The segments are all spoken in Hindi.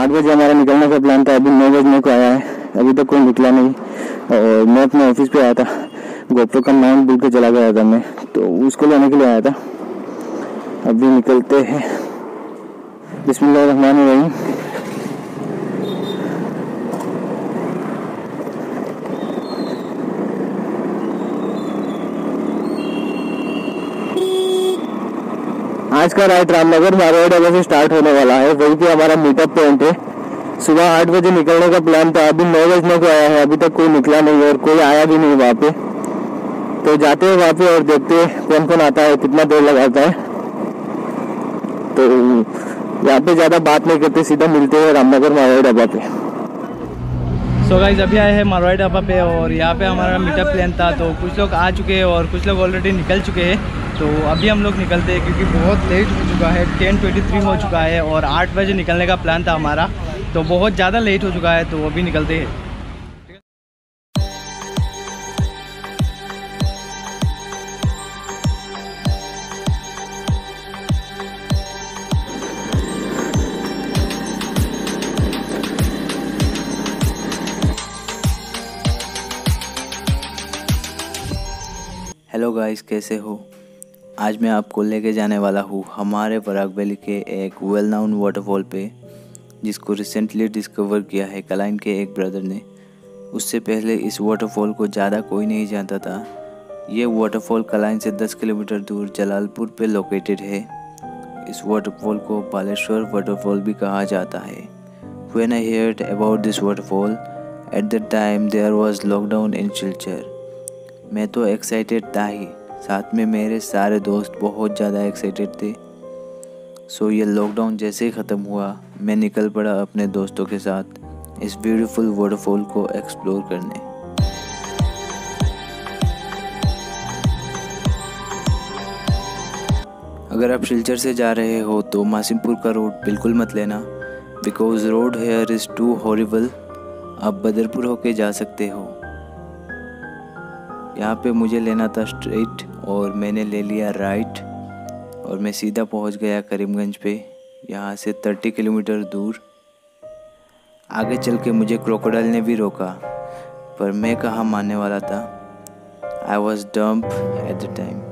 8 बजे हमारा निकलने का प्लान था, अभी 9 बजने को आया है, अभी तक कोई निकला नहीं। और मैं अपने ऑफिस पे आया था, गोप्रो का माउंट भूल के चला गया था मैं, तो उसको लेने के लिए आया था। अभी निकलते हैं। बिस्मिल्लाहिर्रहमानिर्रहीम। आज का राइड रामनगर मारवाड़ ढाबा से स्टार्ट होने वाला है, वहीं पे हमारा मीटअप पॉइंट है। सुबह 8 बजे निकलने का प्लान था, अभी 9 बजने को आया है, अभी तक कोई निकला नहीं और कोई आया भी नहीं वहाँ पे। तो जाते हैं वहाँ पे और देखते हैं कौन कौन आता है, कितना देर लगाता है। तो यहाँ पे ज़्यादा बात नहीं करते, सीधा मिलते हैं रामनगर मारवाड़ ढाबा पे। सो गाइस अभी आए हैं मारवाड़ ढाबा पे और यहाँ पे हमारा मीटअप प्लान था। तो कुछ लोग आ चुके हैं और कुछ लोग ऑलरेडी निकल चुके हैं। तो अभी हम लोग निकलते हैं क्योंकि बहुत लेट हो चुका है, 10:23 हो चुका है और 8 बजे निकलने का प्लान था हमारा, तो बहुत ज़्यादा लेट हो चुका है। तो अभी निकलते हैं। हेलो गाइस, कैसे हो? आज मैं आपको लेके जाने वाला हूँ हमारे पराग वैली के एक वेल नाउन वाटरफॉल पे, जिसको रिसेंटली डिस्कवर किया है कलाइन के एक ब्रदर ने। उससे पहले इस वाटरफॉल को ज़्यादा कोई नहीं जानता था। ये वाटरफॉल कलाइन से 10 किलोमीटर दूर जलालपुर पे लोकेटेड है। इस वाटरफॉल को बालेश्वर वाटरफॉल भी कहा जाता है। When I heard about this waterfall, at that time there was lockdown in Silchar। मैं तो एक्साइटेड था ही, साथ में मेरे सारे दोस्त बहुत ज़्यादा एक्साइटेड थे। सो ये लॉकडाउन जैसे ही ख़त्म हुआ, मैं निकल पड़ा अपने दोस्तों के साथ इस ब्यूटीफुल वाटरफॉल को एक्सप्लोर करने। अगर आप सिलचर से जा रहे हो तो मासिमपुर का रोड बिल्कुल मत लेना, because road here is too horrible. आप बदरपुर होके जा सकते हो। यहाँ पे मुझे लेना था स्ट्रेट और मैंने ले लिया राइट और मैं सीधा पहुँच गया करीमगंज पे, यहाँ से 30 किलोमीटर दूर। आगे चल के मुझे क्रोकोडाइल ने भी रोका, पर मैं कहाँ मानने वाला था। I was dumb at the time.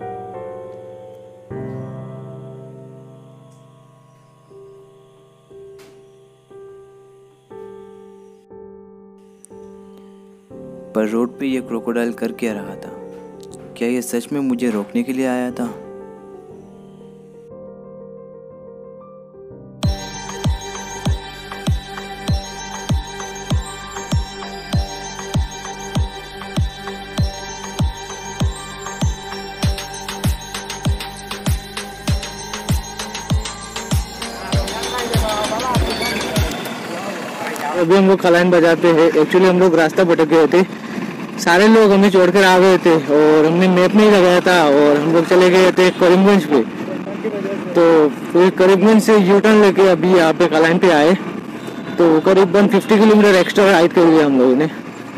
पर रोड पे ये क्रोकोडाइल कर क्या रहा था? क्या ये सच में मुझे रोकने के लिए आया था? अभी हम लोग कलाइन बजाते हैं। एक्चुअली हम लोग रास्ता भटक गए थे, सारे लोग हमें छोड़कर आ गए थे और हमने मैप नहीं लगाया था और हम लोग चले गए थे करीमगंज पे। तो फिर करीमगंज से यू टर्न लेके अभी यहाँ पे कलाइन पे आए, तो करीबन 50 किलोमीटर एक्स्ट्रा राइड कर लिया हम लोगों ने।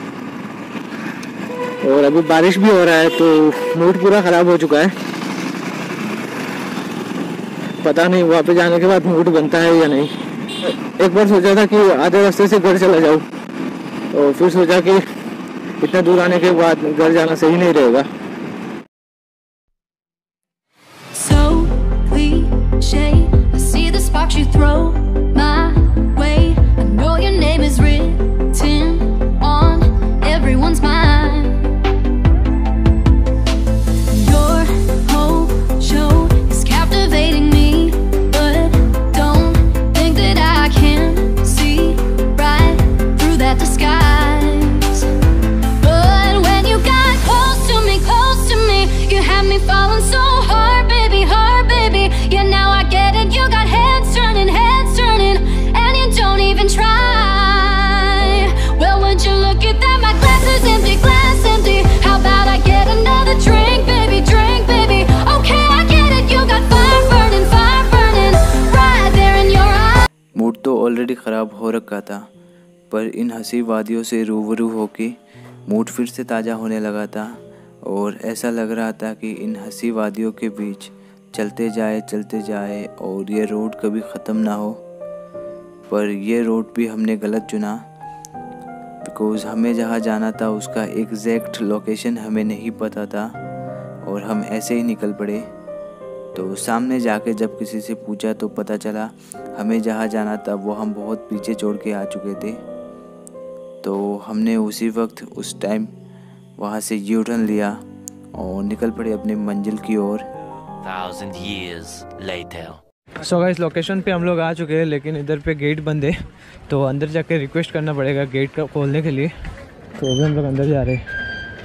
और अभी बारिश भी हो रहा है तो मूड पूरा ख़राब हो चुका है। पता नहीं वहाँ पे जाने के बाद मूड बनता है या नहीं। एक बार सोचा था कि आधे रास्ते से घर चला जाऊँ, और फिर सोचा कि इतना दूर आने के बाद घर जाना सही नहीं रहेगा। So cliche, I see the sparks you throw my way. I know your name is written on everyone's mind. Your whole show is captivating me, but don't think that I can see right through that disguise. But when you got close to me, you had me falling so hard, baby, yeah, now I get it. You got heads turning, and you don't even try. Well, would you look at that? My glass is empty, glass empty. How about I get another drink, baby, okay, I get it. You got fire burning right there in your eyes. Mood तो ऑलरेडी ख़राब हो रखा था, पर इन हंसी वादियों से रूबरू होके मूड फिर से ताज़ा होने लगा था। और ऐसा लग रहा था कि इन हंसी वादियों के बीच चलते जाए और ये रोड कभी ख़त्म ना हो। पर ये रोड भी हमने गलत चुना, बिकॉज़ हमें जहाँ जाना था उसका एग्जैक्ट लोकेशन हमें नहीं पता था और हम ऐसे ही निकल पड़े। तो सामने जाके जब किसी से पूछा तो पता चला हमें जहाँ जाना था वो हम बहुत पीछे छोड़ के आ चुके थे। तो हमने उसी वक्त उस टाइम वहाँ से यू टर्न लिया और निकल पड़े अपनी मंजिल की ओर। 1,000 years later. So guys location पे हम लोग आ चुके हैं, लेकिन इधर पे गेट बंद है, तो अंदर जाके रिक्वेस्ट करना पड़ेगा गेट का खोलने के लिए। तो अभी हम लोग अंदर जा रहे हैं।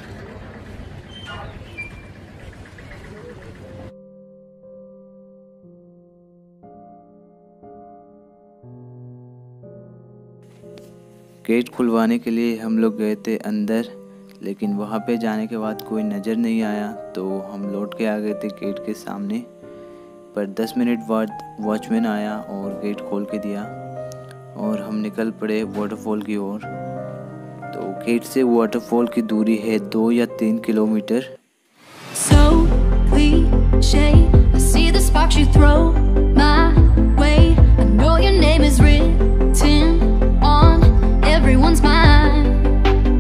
गेट खुलवाने के लिए हम लोग गए थे अंदर, लेकिन वहाँ पे जाने के बाद कोई नज़र नहीं आया, तो हम लौट के आ गए थे गेट के सामने। पर 10 मिनट बाद वॉचमैन आया और गेट खोल के दिया और हम निकल पड़े वाटरफॉल की ओर। तो गेट से वाटरफॉल की दूरी है 2 या 3 kilometre. So cliche, I see the sparks you throw my way. I know your name is written on everyone's mind.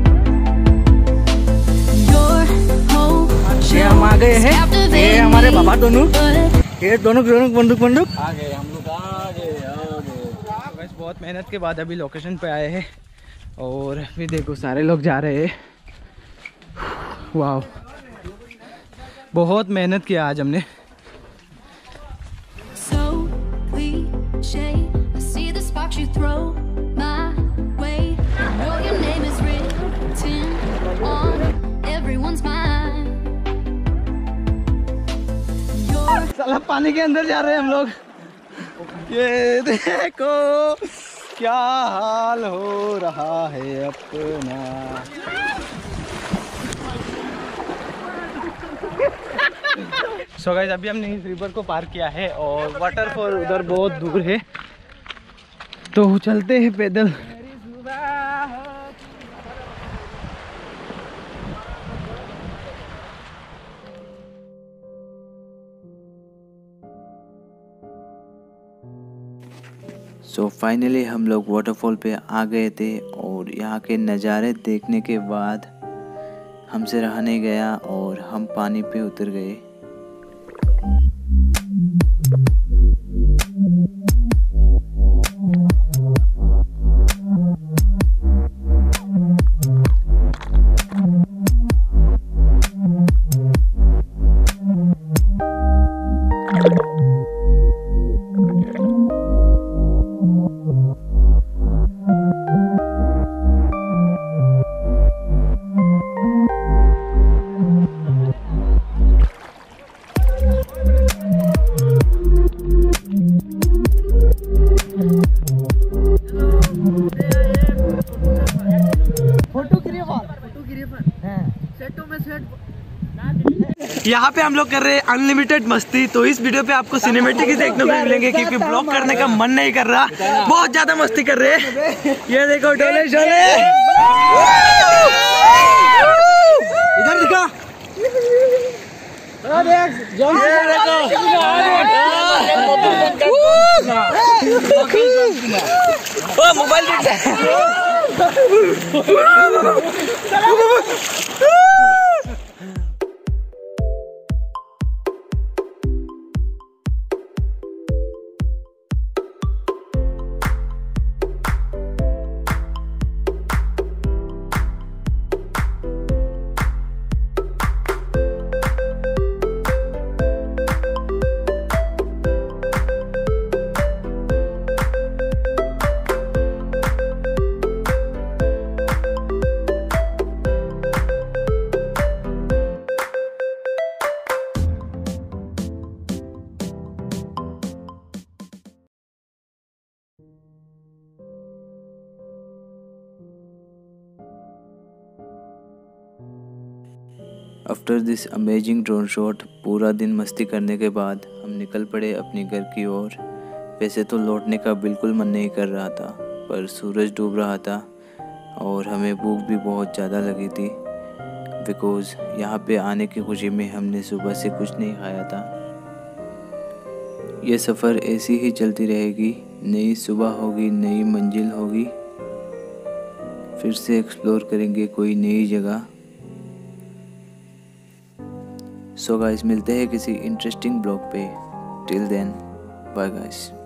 Your hope ये हम आ गए हैं, ये हमारे बाबा दोनों, but ये दोनों बंदूक आ गए, हम लोग आ गए। बस बहुत मेहनत के बाद अभी लोकेशन पे आए हैं और अभी देखो सारे लोग जा रहे हैं। वाह, बहुत मेहनत किया आज हमने। so cliche, I see the sparks you throw my way. I know your name is written on everyone's mind. साला पानी के अंदर जा रहे हैं हम लोग। ये देखो क्या हाल हो रहा है अपना। सो गाइस अभी हमने इस रिवर को पार किया है और वाटरफॉल उधर बहुत दूर है, तो चलते हैं पैदल। सो फाइनली हम लोग वाटरफॉल पे आ गए थे और यहाँ के नज़ारे देखने के बाद हमसे रहा नहीं गया और हम पानी पे उतर गए। यहाँ पे हम लोग कर रहे हैं अनलिमिटेड मस्ती, तो इस वीडियो पे आपको सिनेमैटिक ही देखने को मिलेंगे क्योंकि ब्लॉग करने का मन नहीं कर रहा। बहुत ज्यादा मस्ती कर रहे हैं। ये देखो डोले शोले, इधर दिखा, mobile after this amazing drone shot, पूरा दिन मस्ती करने के बाद हम निकल पड़े अपने घर की ओर। वैसे तो लौटने का बिल्कुल मन नहीं कर रहा था, पर सूरज डूब रहा था और हमें भूख भी बहुत ज़्यादा लगी थी, बिकॉज़ यहाँ पे आने की खुशी में हमने सुबह से कुछ नहीं खाया था। ये सफ़र ऐसी ही चलती रहेगी नई सुबह होगी, नई मंजिल होगी, फिर से एक्सप्लोर करेंगे कोई नई जगह। सो गाइस, मिलते हैं किसी इंटरेस्टिंग ब्लॉग पे। Till then, bye guys.